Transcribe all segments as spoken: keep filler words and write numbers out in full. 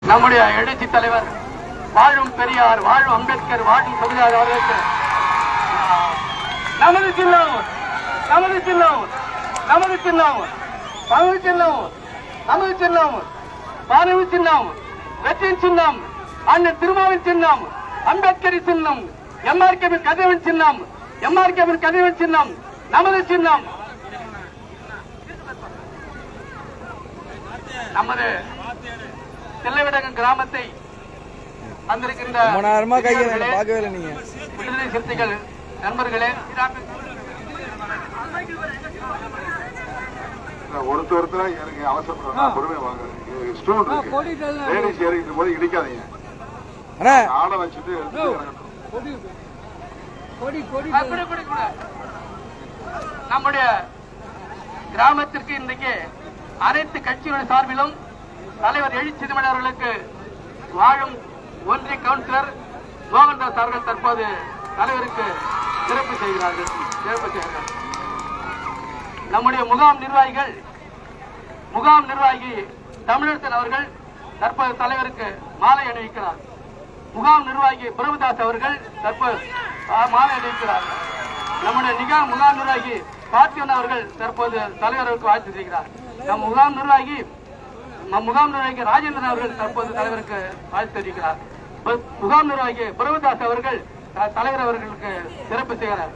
நம்முடைய எழுச்சி தலைவர் வாழும் பெரியார், வாழும் அம்பேத்கர், வாழும் சமுதாய அவர்களுக்கு நமது சின்னம், நமது சின்னம், நமது சின்னம், நமது சின்னம், நமது சின்னம், பாரதி சின்னம், வெற்றியின் சின்னம், அண்ணன் திருமாவின் சின்னம், அம்பேத்கரின் சின்னம், எம்ஆர்கேவின் கதிரவன் சின்னம், எம்ஆர்கேவின் கதிரவன் சின்னம், நமது சின்னம். நமது தில்லைவிடகம் கிராமத்தை வந்திருக்கின்ற விடுதலை சிறுத்தைகள் நண்பர்களே, ஒருத்தர் ஒருத்தர எனக்கு அவசரம் பொறுமை வாங்க. ஸ்டூல் லேடிஸ் ஏறிக்கிட்டு போது இடிக்காதீங்க. ஆளை வச்சுட்டு நம்முடைய கிராமத்திற்கு இன்றைக்கு அனைத்து கட்சிகளின் சார்பிலும் தலைவர் எழுச்சி தமிழ் அவர்களுக்கு வாழும் ஒன்றிய கவுன்சிலர் மோகன்தாஸ் அவர்கள் தற்போது தலைவருக்கு சிறப்பு செய்கிறார்கள். சிறப்பு செய்கிறார்கள். நம்முடைய முகாம் நிர்வாகிகள் முகாம் நிர்வாகி தமிழரசன் அவர்கள் தற்போது தலைவருக்கு மாலை அணிவிக்கிறார். முகாம் நிர்வாகி பிரபுதாஸ் அவர்கள் தற்போது மாலை அணிவிக்கிறார். நம்முடைய நிகா முகாம் நிர்வாகி பார்த்தியன் அவர்கள் தற்போது தலைவருக்கு வாழ்த்து செய்கிறார். நம் முகாம் நிர்வாகி முகாம் நிர்வாகி ராஜேந்திரன் அவர்கள் தற்போது தலைவருக்கு வாழ்த்து தெரிவிக்கிறார். முகாம் நிர்வாகி பிரபுதாஸ் அவர்கள் தலைவர் அவர்களுக்கு சிறப்பு செய்கிறார்.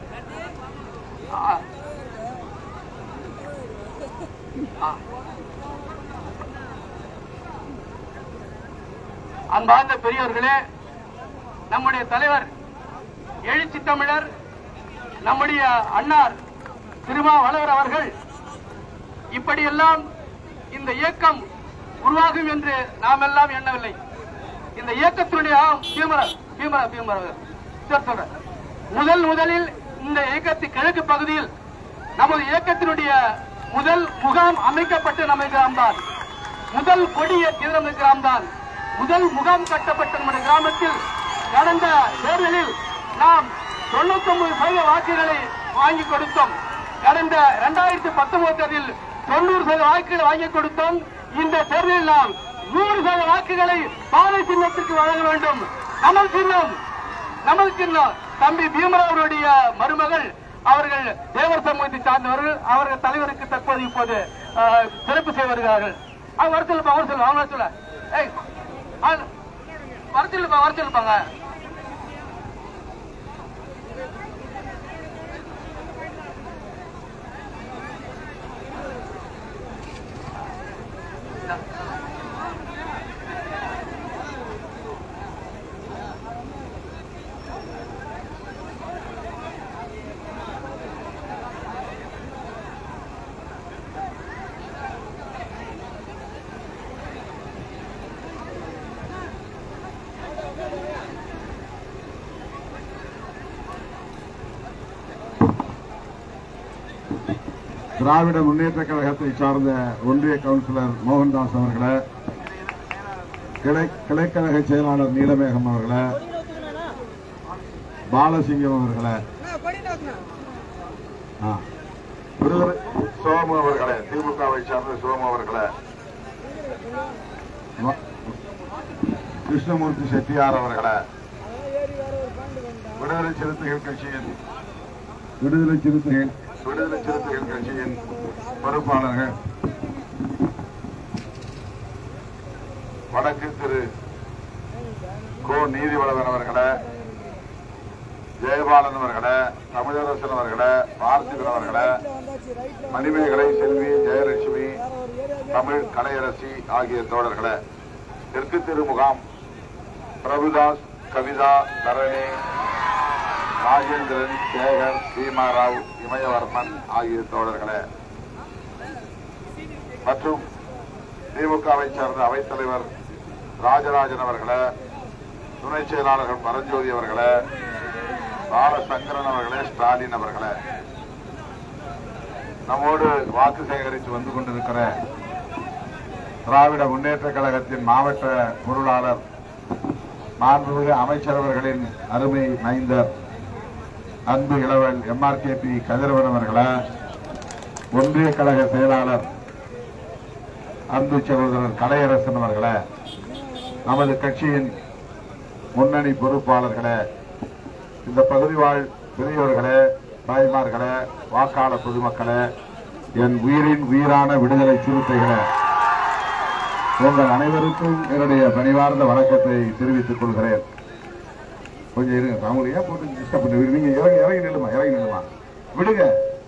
அன்பார்ந்த பெரியவர்களே, நம்முடைய தலைவர் எழுச்சி தமிழர் நம்முடைய அண்ணார் திருமாவளவர் அவர்கள் இப்படியெல்லாம் இந்த இயக்கம் உருவாகும் என்று நாம் எல்லாம் எண்ணவில்லை. இந்த இயக்கத்தினுடைய முதல் முதலில் இந்த இயக்கத்தின் கிழக்கு பகுதியில் நமது இயக்கத்தினுடைய முதல் முகாம் அமைக்கப்பட்டு நமது கிராமம்தான். முதல் கொடி ஏற்றிய கிராமம்தான். முதல் முகாம் கட்டப்பட்ட நம்முடைய கிராமத்தில் கடந்த தேர்தலில் நாம் தொண்ணூத்தி ஒன்பது சதவீத வாக்குகளை வாங்கி கொடுத்தோம். கடந்த இரண்டாயிரத்தி பத்தொன்பது தேர்தலில் தொண்ணூறு சதவீத வாக்குகளை வாங்கி கொடுத்தோம். இந்த தேர்தலில் நாம் நூறு சதவீத வாக்குகளை பாதை சின்னத்திற்கு வழங்க வேண்டும். நமது சின்னம், நமது சின்னம் தம்பி பீமராவ் அவருடைய மருமகள் அவர்கள் தேவர் சமூகத்தை சார்ந்தவர்கள். அவர்கள் தலைவருக்கு தற்போது இப்போது சிறப்பு செய்து வருகிறார்கள். அவங்க வர சொல்லுப்பா, வர சொல்லுவாங்க, அவங்க சொல்ல வர சொல்லுப்பா, வர சொல்லுப்பாங்க. திராவிட முன்னேற்ற கழகத்தை சார்ந்த ஒன்றிய கவுன்சிலர் மோகன்தாஸ் அவர்களே, கிளைக்கழக செயலாளர் நீலமேகம் அவர்களே, பாலசிங்கம் அவர்களே, சோமு அவர்களே, திமுகவை சார்ந்த சோமு அவர்களே, கிருஷ்ணமூர்த்தி செட்டியார் அவர்களே, விடுதலை சிறுத்தைகள் கட்சியின் விடுதலை சிறுத்தைகள் விடுதலை சிறுத்தைகள் கட்சியின் பொறுப்பாளர்கள் வடக்கு திரு கோ நீதிவளவன் அவர்களே, ஜெயபாலன் அவர்களே, தமிழரசன் அவர்களே, பார்த்திபன் அவர்களே, மணிமேகலை செல்வி, ஜெயலட்சுமி, தமிழ் கலையரசி ஆகிய தோழர்களே, தெற்கு திருமுகாம் பிரபுதாஸ், கவிதா, தரணி, ராஜேந்திரன், சேகர், பீமாராவ், இமயவர்மன் ஆகிய தோழர்களே மற்றும் திமுகவை சார்ந்த அவைத்தலைவர் ராஜராஜன் அவர்களே, துணை செயலாளர்கள் பரஞ்சோதி அவர்களே, பாலசங்கரன் அவர்களே, ஸ்டாலின் அவர்களே, நம்மோடு வாக்கு சேகரித்து வந்து கொண்டிருக்கிற திராவிட முன்னேற்ற கழகத்தின் மாவட்ட பொருளாளர் மாண்புமிகு அமைச்சரவர்களின் அருமை மைந்தர் அன்பு இளவல் எம்ஆர்கேபி கதிரவன் அவர்களே, ஒன்றிய கழக செயலாளர் அன்பு சகோதரர் கலையரசன் அவர்களே, நமது கட்சியின் முன்னணி பொறுப்பாளர்களே, இந்த பகுதி வாழ் பெரியவர்களே, தாய்மார்களே, வாக்காளர் பொதுமக்களே, என் உயிரின் உயிரான விடுதலை சிறுத்தைகளே, உங்கள் அனைவருக்கும் என்னுடைய பணிவார்ந்த வணக்கத்தை தெரிவித்துக் கொள்கிறேன். கொஞ்சம் இருங்க, அவங்க ஏன் போட்டு டிஸ்டர்ப் பண்ணி நீங்க இறங்கி இறங்கி நில்லுமா இறங்கி நில்லுமா விடுங்க.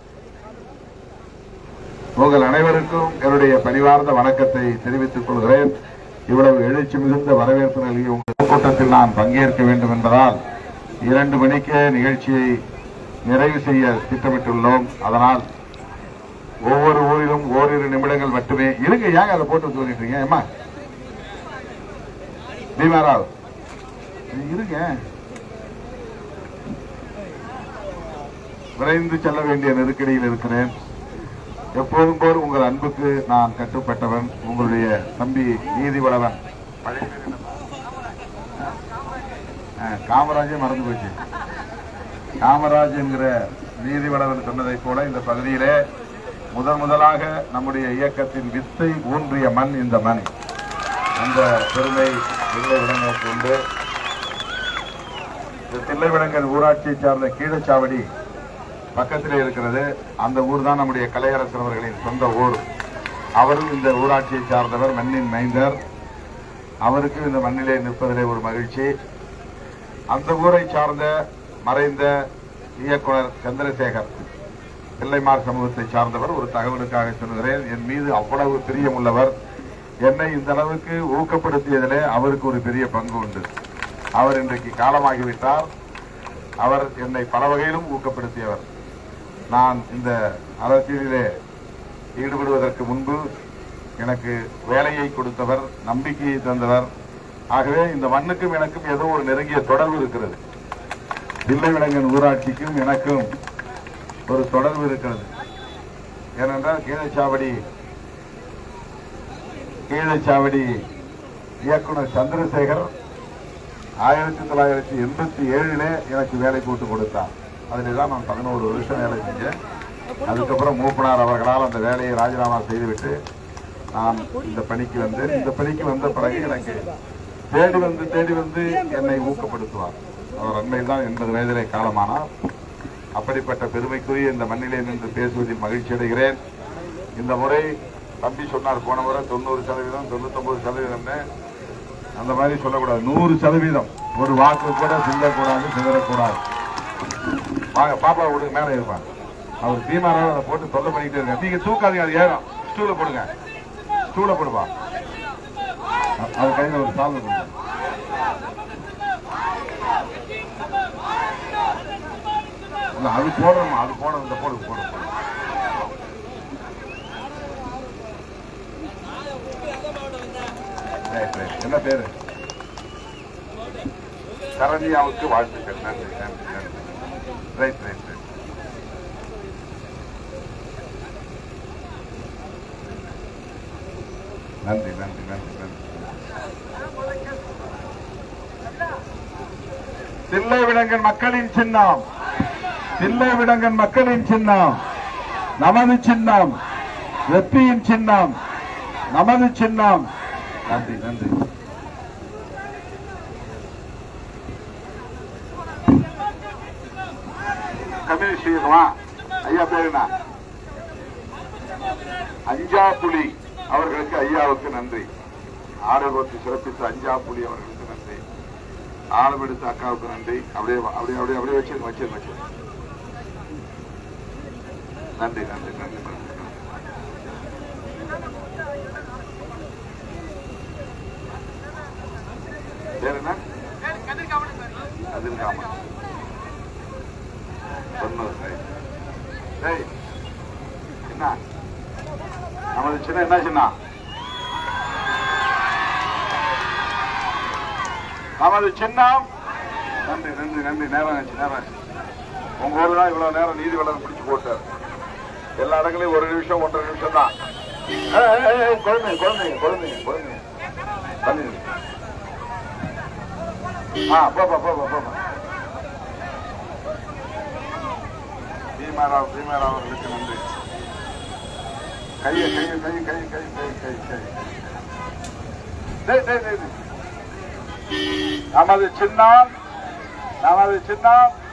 உங்கள் அனைவருக்கும் என்னுடைய பணிவார்ந்த வணக்கத்தை தெரிவித்துக் கொள்கிறேன். இவ்வளவு எழுச்சி மிகுந்த வரவேற்பு நல்கிய உங்கள் கூட்டத்தில் நான் பங்கேற்க வேண்டும் என்பதால் இரண்டு மணிக்கே நிகழ்ச்சியை நிறைவு செய்ய திட்டமிட்டுள்ளோம். அதனால் ஒவ்வொரு ஊரிலும் ஓரிரு நிமிடங்கள் மட்டுமே இருங்க. ஏங்க அதை போட்டு சொல்லிட்டு ஏமா பீமாராவ் இருங்க, விரைந்து செல்ல வேண்டிய நெருக்கடியில் இருக்கிறேன். எப்போதும் போல் உங்கள் அன்புக்கு நான் கட்டுப்பட்டவன். உங்களுடைய தம்பி நீதிவளவன் காமராஜே மறந்து போச்சு. காமராஜ் என்கிற நீதிவளவன் சொன்னதை போல இந்த பகுதியிலே முதன் முதலாக நம்முடைய இயக்கத்தின் வித்தை ஊன்றிய மண் இந்த மண். அந்த பெருமை தில்லைவிடங்களுக்கு உண்டு. இந்த தில்லைவிடங்கல் ஊராட்சியை சார்ந்த கீழச்சாவடி பக்கத்திலே இருக்கிறது. அந்த ஊர் தான் நம்முடைய கலையரசர் அவர்களின் சொந்த ஊர். அவரும் இந்த ஊராட்சியை சார்ந்தவர், மண்ணின் மைந்தர். அவருக்கு இந்த மண்ணிலே நிற்பதிலே ஒரு மகிழ்ச்சி. அந்த ஊரை சார்ந்த மறைந்த இயக்குனர் சந்திரசேகர் பிள்ளைமார் சமூகத்தை சார்ந்தவர். ஒரு தகவலுக்காக சொல்கிறேன், என் மீது அவ்வளவு பிரியம் உள்ளவர். என்னை இந்த அளவுக்கு ஊக்கப்படுத்தியதிலே அவருக்கு ஒரு பெரிய பங்கு உண்டு. அவர் இன்றைக்கு காலமாகிவிட்டார். அவர் என்னை பல வகையிலும் ஊக்கப்படுத்தியவர். நான் இந்த அரசியலிலே ஈடுபடுவதற்கு முன்பு எனக்கு வேலையை கொடுத்தவர், நம்பிக்கையை தந்தவர். ஆகவே இந்த மண்ணுக்கும் எனக்கும் ஏதோ ஒரு நெருங்கிய தொடர்பு இருக்கிறது. தில்லைவிடங்கன் ஊராட்சிக்கும் எனக்கும் ஒரு தொடர்பு இருக்கிறது. ஏனென்றால் கீழச்சாவடி கீழச்சாவடி இயக்குனர் சந்திரசேகர் ஆயிரத்தி தொள்ளாயிரத்தி எண்பத்தி ஏழுல எனக்கு வேலை போட்டு கொடுத்தார். அதில் தான் நான் பதினோரு வருஷம் வேலை செஞ்சேன். அதுக்கப்புறம் மூப்பனார் அவர்களால் அந்த வேலையை ராஜினாமா செய்துவிட்டு நான் இந்த பணிக்கு வந்தேன். இந்த பணிக்கு வந்த பிறகு எனக்கு தேடி வந்து தேடி வந்து என்னை ஊக்கப்படுத்துவார். அவர் அண்மையில் தான் எண்பது வயதிலே காலமானார். அப்படிப்பட்ட பெருமைக்குரிய இந்த மண்ணிலே நின்று பேசுவதில் மகிழ்ச்சி அடைகிறேன். இந்த முறை தம்பி சொன்னார், போன முறை தொண்ணூறு சதவீதம் தொண்ணூத்தி ஒன்பது சதவீதம் அந்த மாதிரி சொல்லக்கூடாது. நூறு சதவீதம் ஒரு வாக்கு கூட சிந்தக்கூடாது, சிதறக்கூடாது. வாங்க பாப்பா விடுங்க, மேலே இருப்பாங்க. அவர் தீமாராவை அதை போட்டு தொல்லை பண்ணிக்கிட்டே இருக்காங்க. நீங்க தூக்காதீங்க, அது ஏறும். ஸ்டூல போடுங்க, ஸ்டூல போடுவா. அது கையில் ஒரு சால்வை கொடுங்க. அது போடணும், அது போடணும், இந்த போடு போட என்ன பேரு? சரண்யாவுக்கு வாழ்த்துக்கள். நன்றி நன்றி நன்றி. Right right right. நன்றி நன்றி நன்றி நன்றி. தில்லைவிடங்கன் மக்களின் சின்னம், தில்லைவிடங்கன் மக்களின் சின்னம், நமது சின்னம், வெற்றியின் சின்னம், நமது சின்னம். நன்றி நன்றி. கம்யூனிஸ்ட் ஐயா பேரு என்ன? அஞ்சா புலி அவர்களுக்கு, ஐயாவுக்கு நன்றி. ஆடலோட்டு சிறப்பித்த அஞ்சா புலி அவர்களுக்கு நன்றி. ஆழம் எடுத்த அக்காவுக்கு நன்றி. அப்படியே அப்படியே அப்படியே அப்படியே வச்சு வச்சு வச்சு நன்றி நன்றி நன்றி. பேர் என்ன? அதில் என்ன நமது சின்ன என்ன சின்ன நமது சின்னம். நன்றி நன்றி நன்றி. நேரம் ஆச்சு, நேரம் ஆச்சு. உங்க ஊர் தான் இவ்வளவு நேரம் நீதி வளர்ந்து பிடிச்சு போட்டார். எல்லா இடங்களையும் ஒரு நிமிஷம் ஒன்றரை நிமிஷம் தான். குழந்தைங்க குழந்தைங்க குழந்தைங்க குழந்தைங்க தண்ணி. ஆ போப்பா போப்பா போப்பா. பீமாராவ் பீமாராவ் அவர்களுக்கு நன்றி. கையை கையை கை கை கை கை கை கை நமது சின்னம் நமது சின்னம்